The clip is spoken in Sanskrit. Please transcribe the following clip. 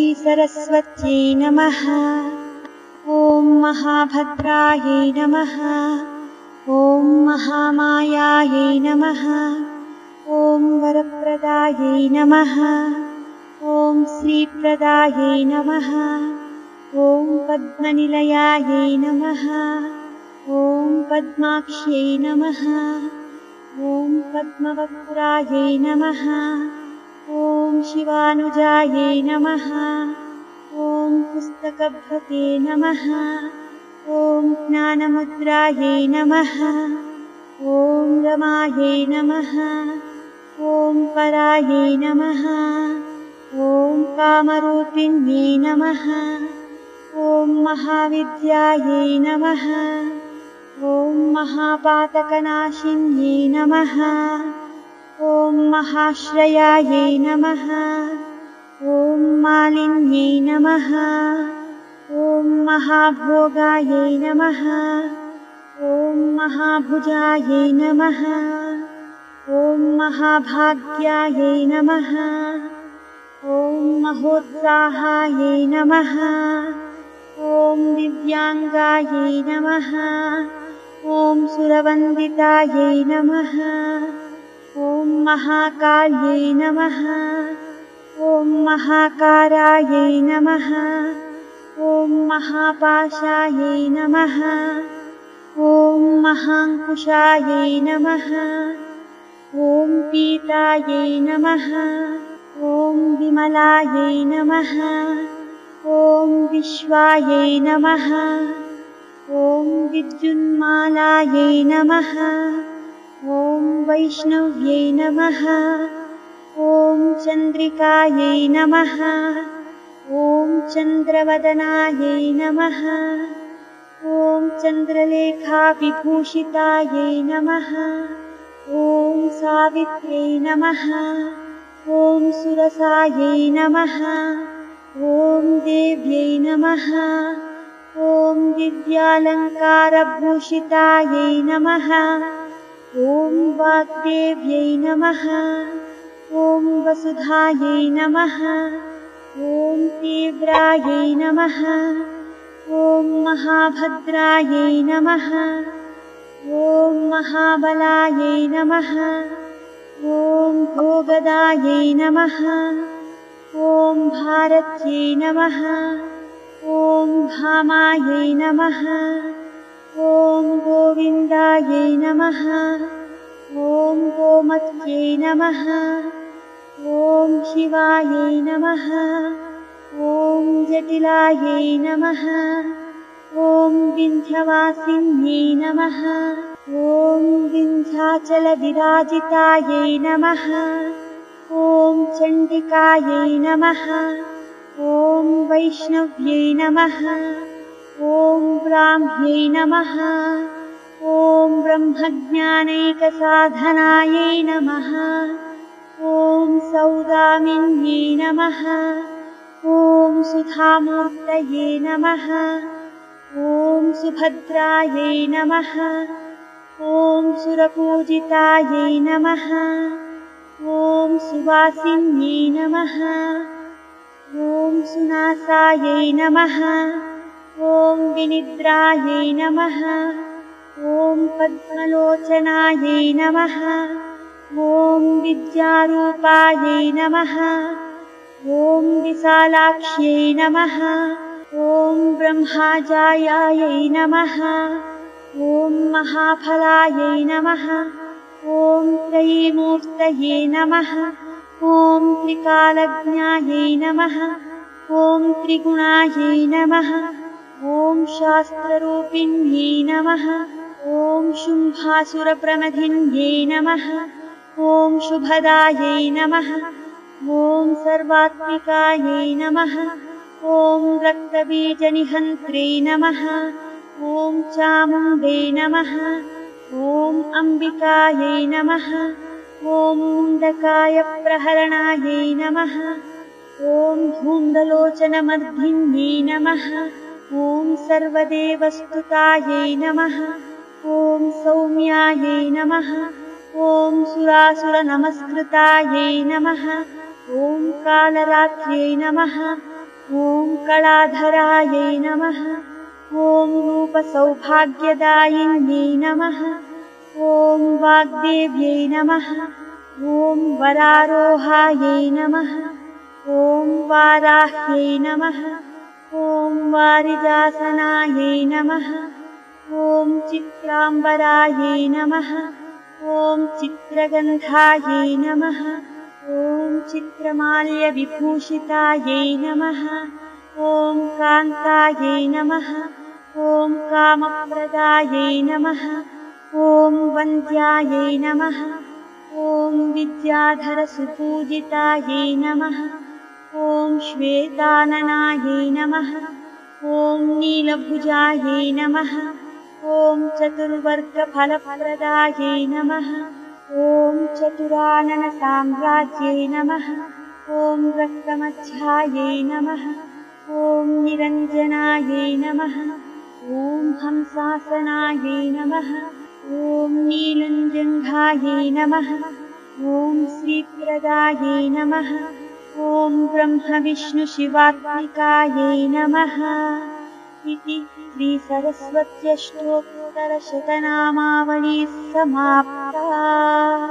श्रीसरस्वत्यै नमः। ॐ महाभद्रायै नमः। ॐ महामायायै नमः। ॐ वरप्रदायै नमः। ॐ श्रीप्रदायै नमः। ॐ पद्मनिलयायै नमः। ॐ पद्माक्ष्यै नमः। ॐ पद्मवक्त्रायै नमः। ॐ शिवानुजायै नमः। ॐ पुस्तकभृते नमः। ॐ ज्ञानमुद्रायै नमः। ॐ रमायै नमः। ॐ परायै नमः। ॐ कामरूपिण्यै नमः। ॐ महाविद्यायै नमः। ॐ महापातकनाशिन्यै नमः। ॐ महाश्रयायै नमः। ॐ मालिन्यै नमः। ॐ महाभोगायै नमः। ॐ महाभुजायै नमः। ॐ महाभाग्यायै नमः। ॐ महोत्साहायै नमः। ॐ दिव्याङ्गायै नमः। ॐ सुरवन्दितायै नमः। ॐ महाकाल्यै नमः। ॐ महाकारायै नमः। ॐ महापाशायै नमः। ॐ महाङ्कुशायै नमः। ॐ पीतायै नमः। ॐ विमलायै नमः। ॐ विश्वायै नमः। ॐ विद्युन्मालायै नमः। ॐ वैष्णव्यै नमः। ॐ चन्द्रिकायै नमः। ॐ चन्द्रवदनायै नमः। ॐ चन्द्रलेखाविभूषितायै नमः। ॐ सावित्र्यै नमः। ॐ सुरसायै नमः। ॐ देव्यै नमः। ॐ दिव्यालङ्कारभूषितायै नमः। ॐ वाग्देव्यै नमः। ॐ वसुधायै नमः। ॐ तीव्रायै नमः। ॐ महाभद्रायै नमः। ॐ महाबलायै नमः। ॐ भोगदायै नमः। ॐ भारत्यै नमः। ॐ भामायै नमः। ॐ गोविन्दायै नमः। ॐ गोमत्यै नमः। ॐ शिवायै नमः। ॐ जटिलायै नमः। ॐ विन्ध्यवासिन्यै नमः। ॐ विन्ध्याचलविराजितायै नमः। ॐ चण्डिकायै नमः। ॐ वैष्णव्यै नमः। ॐ ब्राह्म्यै नमः। ॐ ब्रह्मज्ञानैकसाधनायै नमः। ॐ सौदामिन्यै नमः। ॐ सुधामूर्तये नमः। ॐ सुभद्रायै नमः। ॐ सुरपूजितायै नमः। ॐ सुवासिन्यै नमः। ॐ सुनासायै नमः। ॐ विनिद्रायै नमः। ॐ पद्मलोचनायै नमः। ॐ विद्यारूपायै नमः। ॐ विशालाक्ष्यै नमः। ॐ ब्रह्माजायायै नमः। ॐ महाफलायै नमः। ॐ त्रयीमूर्तये नमः। ॐ त्रिकालज्ञायै नमः। ॐ त्रिगुणायै नमः। ॐ शास्त्ररूपिण्यै नमः। ॐ शुम्भासुरप्रमथिन्यै नमः। ॐ शुभदायै नमः। ॐ सर्वात्मिकायै नमः। ॐ रक्तबीजनिहन्त्रे नमः। ॐ चामुण्डे नमः। ॐ अम्बिकायै नमः। ॐ मुण्डकायप्रहरणायै नमः। ॐ धूम्रलोचनमर्धिन्यै नमः। ॐ सर्वदेवस्तुतायै नमः। ॐ सौम्यायै नमः। ॐ सुरासुरनमस्कृतायै नमः। ॐ कालरात्र्यै नमः। ॐ कलाधरायै नमः। ॐ रूपसौभाग्यदायिन्यै नमः। ॐ वाग्देव्यै नमः। ॐ वरारोहायै नमः। ॐ वाराह्यै नमः। ॐ वारिजासनायै नमः। ॐ चित्राम्बरायै नमः। ॐ चित्रगन्धायै नमः। ॐ चित्रमाल्यविभूषितायै नमः। ॐ कान्तायै नमः। ॐ कामप्रदायै नमः। ॐ वन्द्यायै नमः। ॐ विद्याधरसुपूजितायै नमः। ॐ श्वेताननायै नमः। ॐ नीलभुजायै नमः। ॐ चतुर्वर्गफलप्रदायै नमः। ॐ चतुराननसाम्राज्यै नमः। ॐ रक्तमध्यायै नमः। ॐ निरञ्जनायै नमः। ॐ हंसासनायै नमः। ॐ नीलञ्जङ्घायै नमः। ॐ श्रीप्रदायै नमः। ॐ ब्रह्मविष्णुशिवात्मिकायै नमः। इति श्रीसरस्वत्यष्टोत्तरशतनामावली समाप्ता।